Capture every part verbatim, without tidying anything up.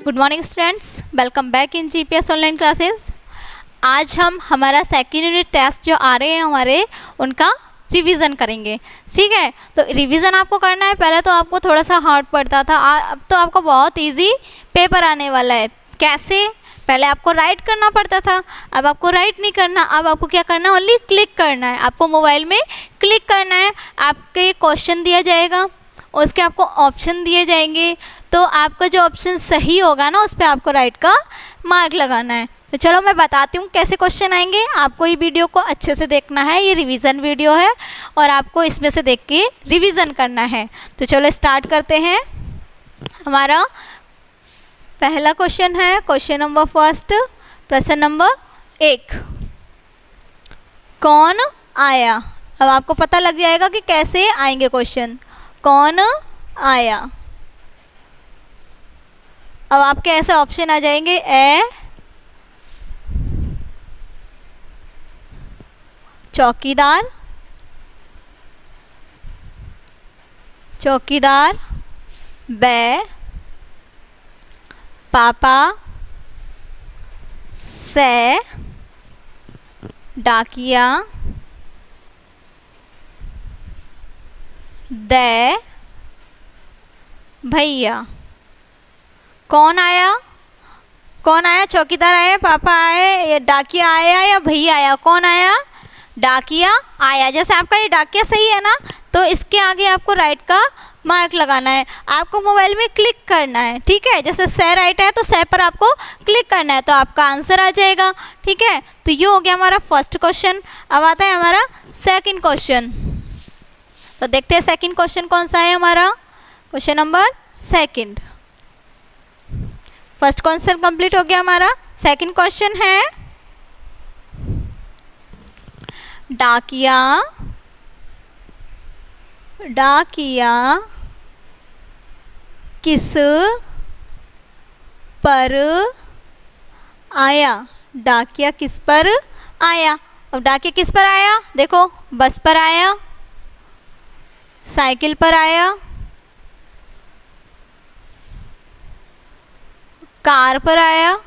Good morning students, welcome back in GPS online classes. आज हम हमारा सेकेंड यूनिट टेस्ट जो आ रहे हैं हमारे उनका रिवीजन करेंगे। ठीक है, तो रिवीजन आपको करना है। पहले तो आपको थोड़ा सा हार्ड पड़ता था, अब तो आपको बहुत इजी पेपर आने वाला है। कैसे? पहले आपको राइट करना पड़ता था, अब आपको राइट नहीं करना। अब आपको क्या करना है? ओनली क्लिक करना है। आपको मोबाइल में क्लिक करना है, आपके क्वेश्चन दिया जाएगा, उसके आपको ऑप्शन दिए जाएंगे। तो आपका जो ऑप्शन सही होगा ना, उस पर आपको राइट का मार्क लगाना है। तो चलो मैं बताती हूँ कैसे क्वेश्चन आएंगे। आपको ये वीडियो को अच्छे से देखना है, ये रिवीजन वीडियो है और आपको इसमें से देख के रिवीजन करना है। तो चलो स्टार्ट करते हैं। हमारा पहला क्वेश्चन है क्वेश्चन नंबर फर्स्ट, प्रश्न नंबर एक, कौन आया। अब आपको पता लग जाएगा कि कैसे आएंगे क्वेश्चन। कौन आया, अब आपके ऐसे ऑप्शन आ जाएंगे, ए चौकीदार, चौकीदार, बे पापा, से डाकिया, दे भैया। कौन आया? कौन आया? चौकीदार आया, पापा आए, या डाकिया आया, या भैया आया? कौन आया? डाकिया आया। जैसे आपका ये डाकिया सही है ना, तो इसके आगे आपको राइट का मार्क लगाना है। आपको मोबाइल में क्लिक करना है। ठीक है, जैसे से राइट है तो से पर आपको क्लिक करना है, तो आपका आंसर आ जाएगा। ठीक है, तो ये हो गया हमारा फर्स्ट क्वेश्चन। अब आता है हमारा सेकंड क्वेश्चन। तो देखते हैं सेकंड क्वेश्चन कौन सा है हमारा। Question number second. First question complete हो गया हमारा। सेकंड क्वेश्चन है, डाकिया, डाकिया किस पर आया। डाकिया किस पर आया। अब डाकिया किस पर आया? देखो, बस पर आया, साइकिल पर आया, कार पर आया,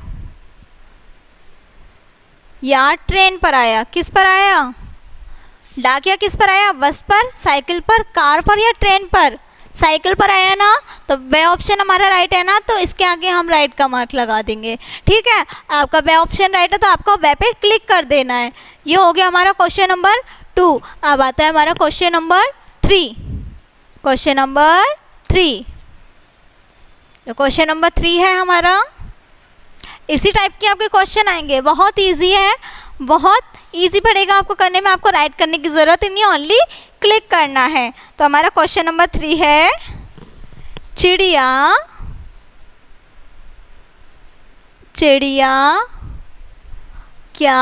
या ट्रेन पर आया। किस पर आया? डाकिया किस पर आया? बस पर, साइकिल पर, कार पर, या ट्रेन पर। साइकिल पर आया ना, तो बे ऑप्शन हमारा राइट है ना, तो इसके आगे हम राइट का मार्क लगा देंगे। ठीक है, आपका बे ऑप्शन राइट है तो आपको बे पे क्लिक कर देना है। ये हो गया हमारा क्वेश्चन नंबर टू। अब आता है हमारा question number three. Question number three, तो क्वेश्चन नंबर थ्री है हमारा। इसी टाइप के आपके क्वेश्चन आएंगे, बहुत इजी है, बहुत इजी पड़ेगा आपको करने में। आपको राइट करने की ज़रूरत ही नहीं है, ओनली क्लिक करना है। तो हमारा क्वेश्चन नंबर थ्री है, चिड़िया, चिड़िया क्या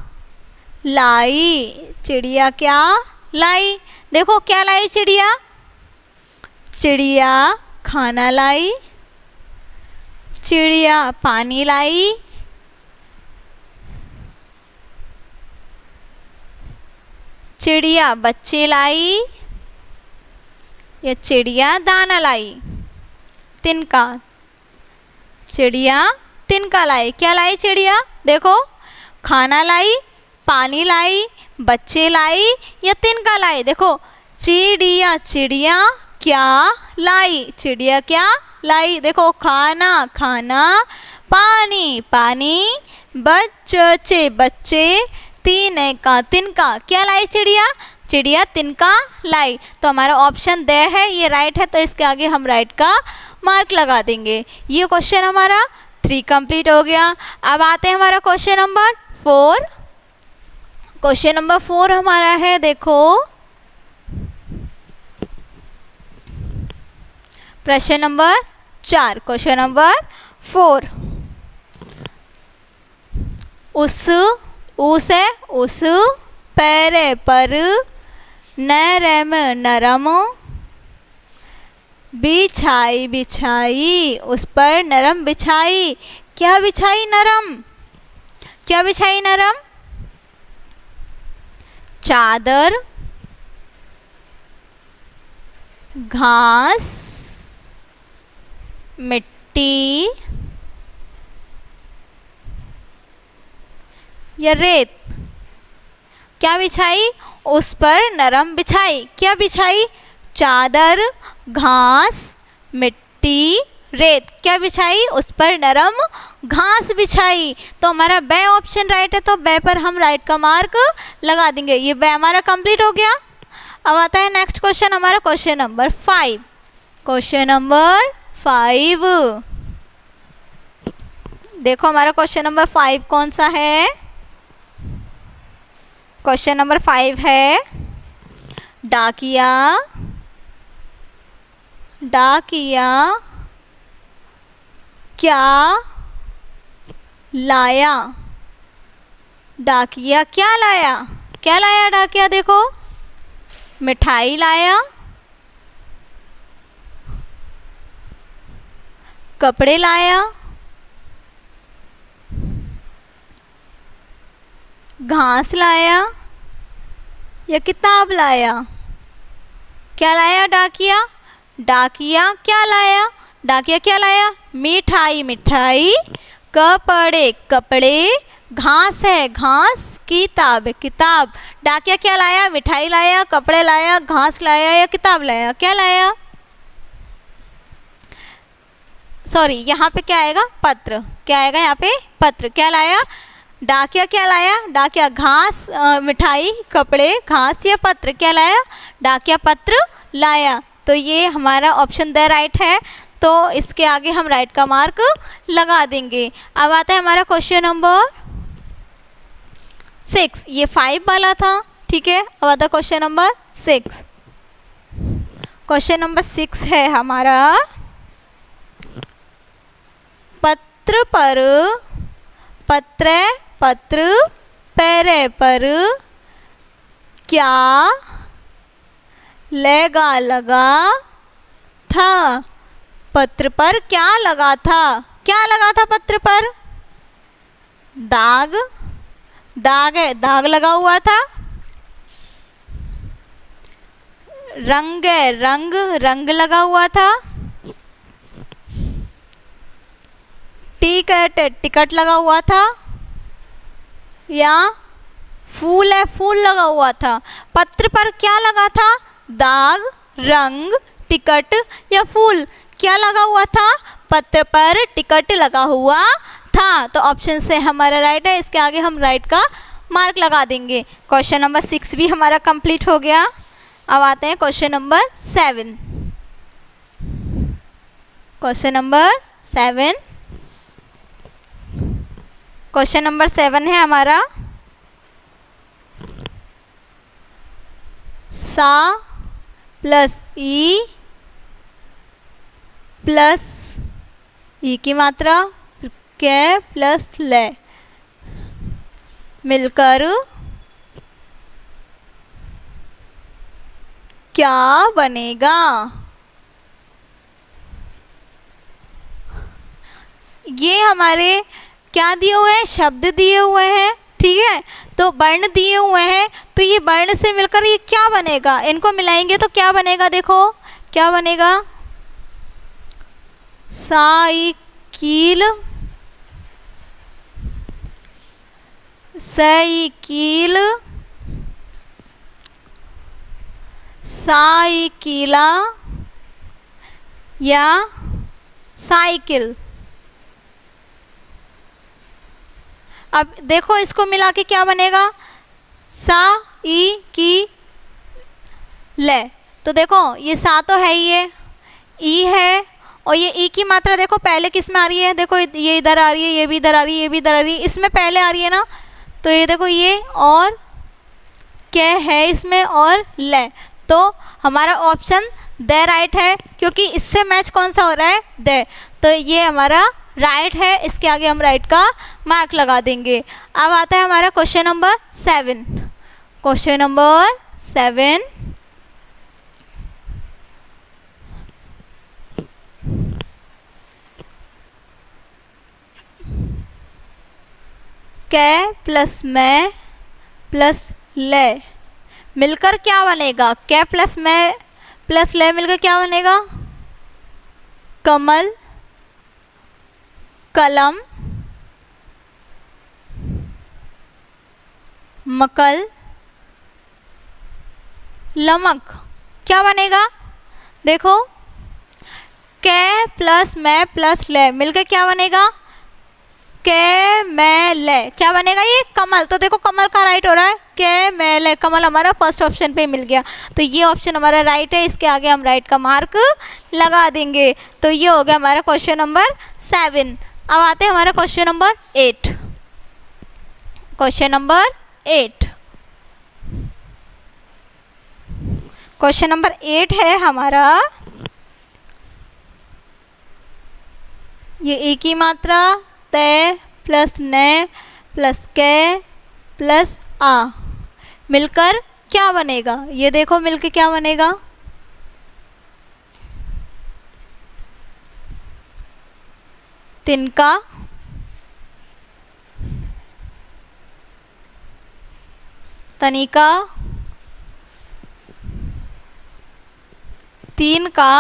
लाई। चिड़िया क्या लाई। देखो क्या लाई चिड़िया। चिड़िया खाना लाई, चिड़िया पानी लाई, चिड़िया बच्चे लाई, या चिड़िया दाना लाई। तिनका, चिड़िया तिनका लाई। क्या लाई चिड़िया? देखो, खाना लाई, पानी लाई, बच्चे लाई, या तिनका लाई। देखो, चिड़िया, चिड़िया क्या लाई। चिड़िया क्या लाई। देखो, खाना, खाना, पानी, पानी, बच्चे, बच्चे, तीन का तिनका। क्या लाई चिड़िया? चिड़िया तिनका लाई। तो हमारा ऑप्शन दे है, ये राइट है, तो इसके आगे हम राइट का मार्क लगा देंगे। ये क्वेश्चन हमारा थ्री कंप्लीट हो गया। अब आते हैं हमारा question number four. Question number four हमारा है, देखो, प्रश्न नंबर चार। क्वेश्चन नंबर फोर, उस, उस है उस, पैरे पर, नरम नरम, बिछाई बिछाई, उस पर नरम बिछाई। क्या बिछाई? नरम। क्या बिछाई? नरम। चादर, घास, मिट्टी, या रेत? क्या बिछाई? उस पर नरम बिछाई। क्या बिछाई? चादर, घास, मिट्टी, रेत। क्या बिछाई? उस पर नरम घास बिछाई। तो हमारा बे ऑप्शन राइट है, तो बे पर हम राइट का मार्क लगा देंगे। ये बे हमारा कंप्लीट हो गया। अब आता है नेक्स्ट क्वेश्चन हमारा, question number five. Question number five, देखो हमारा क्वेश्चन नंबर फाइव कौन सा है? क्वेश्चन नंबर फाइव है, डाकिया डाकिया क्या लाया? डाकिया क्या लाया? क्या लाया डाकिया? देखो, मिठाई लाया, कपड़े लाया, घास लाया, या किताब लाया? क्या लाया डाकिया? डाकिया क्या लाया? डाकिया क्या लाया? मिठाई मिठाई, कपड़े कपड़े, घास है घास, किताब है किताब। डाकिया क्या लाया? मिठाई लाया, कपड़े लाया, घास लाया, या किताब लाया? क्या लाया? सॉरी, यहाँ पे क्या आएगा? पत्र। क्या आएगा यहाँ पे? पत्र। क्या लाया? डाकिया क्या लाया? डाकिया घास, मिठाई, कपड़े, घास या पत्र? क्या लाया? डाकिया पत्र लाया। तो ये हमारा ऑप्शन द राइट है, तो इसके आगे हम राइट का मार्क लगा देंगे। अब आता है हमारा क्वेश्चन नंबर सिक्स। ये फाइव वाला था, ठीक है। अब आता है question number six. Question number six है हमारा, पत्र पर पत्र पत्र पैरे पर क्या लगा लगा था? पत्र पर क्या लगा था? क्या लगा था पत्र पर? दाग, दाग है, दाग लगा हुआ था। रंग है, रंग, रंग लगा हुआ था। टिकट है, टिकट लगा हुआ था। या फूल है, फूल लगा हुआ था। पत्र पर क्या लगा था? दाग, रंग, टिकट या फूल? क्या लगा हुआ था? पत्र पर टिकट लगा हुआ था। तो ऑप्शन से हमारा राइट है, इसके आगे हम राइट का मार्क लगा देंगे। क्वेश्चन नंबर सिक्स भी हमारा कंप्लीट हो गया। अब आते हैं question number seven. Question number seven question number seven है हमारा, सा प्लस ई प्लस ई की मात्रा के प्लस ले मिलकर क्या बनेगा? ये हमारे क्या दिए हुए हैं? शब्द दिए हुए हैं, ठीक है। तो वर्ण दिए हुए हैं, तो ये वर्ण से मिलकर ये क्या बनेगा? इनको मिलाएंगे तो क्या बनेगा? देखो क्या बनेगा? साइकिल, साइकिल, साइकिला या साइकिल। अब देखो इसको मिला के क्या बनेगा? सा ई की ले। तो देखो ये सा तो है ही, ये ई है, और ये ई की मात्रा देखो पहले किस में आ रही है? देखो ये इधर आ रही है, ये भी इधर आ रही है, ये भी इधर आ रही है, इसमें पहले आ रही है ना। तो ये देखो ये और क्या है इसमें, और ले। तो हमारा ऑप्शन द राइट है, क्योंकि इससे मैच कौन सा हो रहा है? द। तो ये हमारा राइट है, इसके आगे हम राइट का मार्क लगा देंगे। अब आता है हमारा question number seven. Question number seven, कै प्लस मैं प्लस ले मिलकर क्या बनेगा? कै प्लस मैं प्लस ले मिलकर क्या बनेगा? कमल, कलम, मकल लमक, क्या बनेगा? देखो के प्लस मैं प्लस ले मिलकर क्या बनेगा? के मैं ले, क्या बनेगा? ये कमल। तो देखो कमल का राइट हो रहा है, के मैं ले, कमल हमारा फर्स्ट ऑप्शन पे मिल गया। तो ये ऑप्शन हमारा राइट है, इसके आगे हम राइट का मार्क लगा देंगे। तो ये हो गया हमारा क्वेश्चन नंबर सेवन। अब आते हैं हमारा question number eight. Question number eight question number eight है हमारा, ये एक ही मात्रा ते प्लस ने प्लस के प्लस आ मिलकर क्या बनेगा? ये देखो मिलकर क्या बनेगा? तिनका तनिका तीन का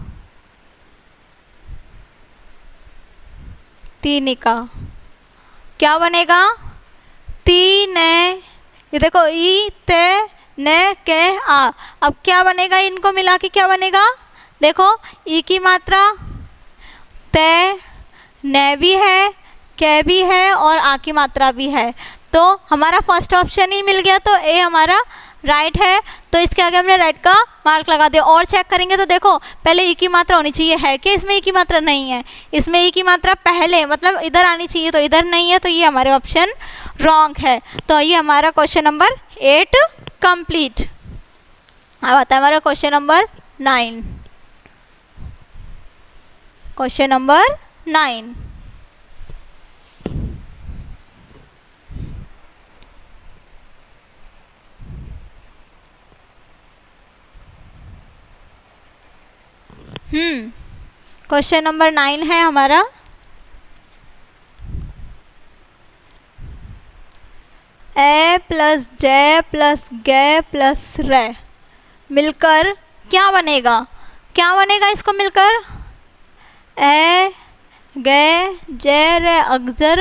तीनिका, क्या बनेगा? तीन, ये देखो ई ते ने के आ। अब क्या बनेगा? इनको मिला के क्या बनेगा? देखो ई की मात्रा ते ने भी है, के भी है और आ की मात्रा भी है। तो हमारा फर्स्ट ऑप्शन ही मिल गया, तो ए हमारा राइट है। तो इसके आगे हमने राइट का मार्क लगा दिया। और चेक करेंगे तो देखो पहले ई की मात्रा होनी चाहिए, है कि इसमें ई की मात्रा नहीं है, इसमें ई की मात्रा पहले मतलब इधर आनी चाहिए, तो इधर नहीं है, तो ये हमारे ऑप्शन रॉन्ग है। तो ये हमारा क्वेश्चन नंबर एट कंप्लीट। अब आता है हमारा question number nine. Question number nine, hmm question number nine है हमारा, ए प्लस जे प्लस गे प्लस रे मिलकर क्या बनेगा? क्या बनेगा इसको मिलकर? ए गे जे रे अगजर,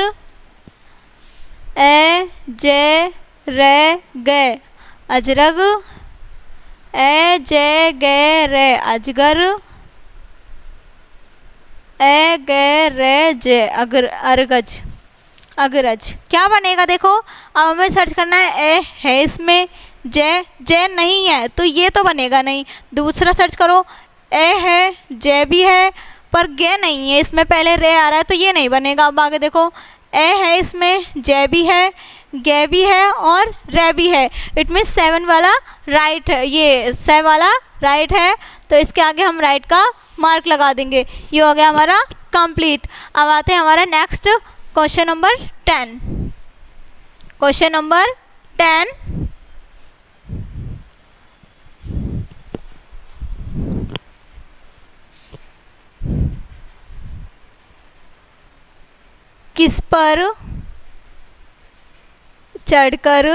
ए जे रे गे अजरग, ए जे गे रे अजगर, ए गे रे जे अगर अरगज अगरज, क्या बनेगा? देखो अब हमें सर्च करना है, ए है इसमें, जे जे नहीं है तो ये तो बनेगा नहीं। दूसरा सर्च करो, ए है जे भी है पर गे नहीं है, इसमें पहले रे आ रहा है तो ये नहीं बनेगा। अब आगे देखो, ए है इसमें, जे भी है, गे भी है और रे भी है, इट मीन्स सेवन वाला राइट है, ये से वाला राइट है। तो इसके आगे हम राइट का मार्क लगा देंगे। ये हो गया हमारा कंप्लीट। अब आते हैं हमारा next question number ten. Question number ten, किस पर चढ़कर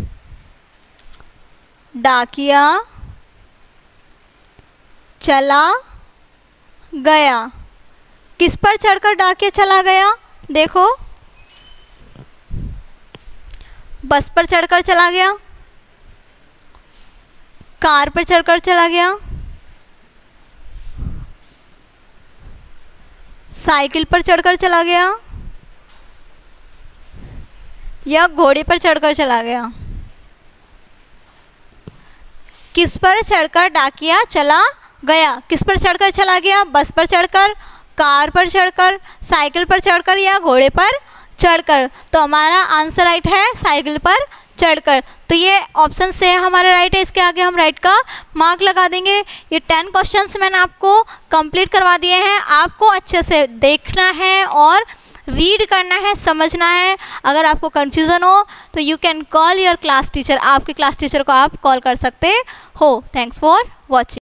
डाकिया चला गया? किस पर चढ़कर डाकिया चला गया? देखो बस पर चढ़कर चला गया, कार पर चढ़कर चला गया, साइकिल पर चढ़कर चला गया या घोड़े पर चढ़कर चला गया? किस पर चढ़कर डाकिया चला गया? किस पर चढ़कर चला गया? बस पर चढ़कर, कार पर चढ़कर, साइकिल पर चढ़कर या घोड़े पर चढ़कर? तो हमारा आंसर राइट है साइकिल पर चढ़कर। तो ये ऑप्शन से हमारा राइट है, इसके आगे हम राइट का मार्क लगा देंगे। ये टेन क्वेश्चंस मैंने आपको कंप्लीट करवा दिए हैं, आपको अच्छे से देखना है और रीड करना है, समझना है। अगर आपको कंफ्यूजन हो तो you can call your class teacher, आपके क्लास टीचर को आप कॉल कर सकते हो। Thanks for watching.